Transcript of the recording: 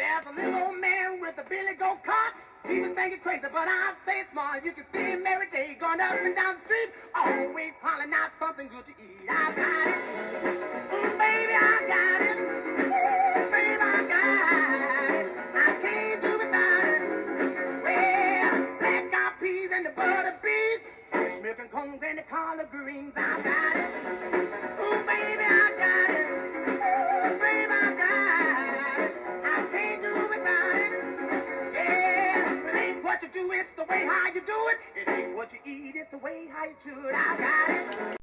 There's a little old man with a billy goat cart. He was thinking crazy, but I say smart. You can see him every day going up and down the street, always hollering out something good to eat. I got it. Ooh, baby, I got it. Ooh, baby, I got it. I can't do without it. Well, black eyed peas and the butter beans, fresh milk and cones and the collard greens. I got it. Ooh, baby, I got it. Ooh, baby, I got it. I can't do without it. Yeah, it ain't what you do, it's the way how you do it. It ain't what you eat, it's the way how you chew it. I got it.